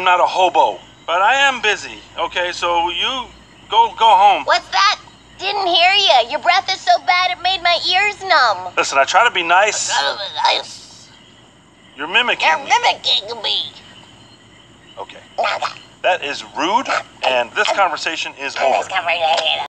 not a hobo, but I am busy. Okay, so you go home. What's that? Didn't hear you. Your breath is so bad it made my ears numb. Listen, I try to be nice. Nice. You're mimicking You're me. mimicking me. Okay. That is rude, and this conversation is over.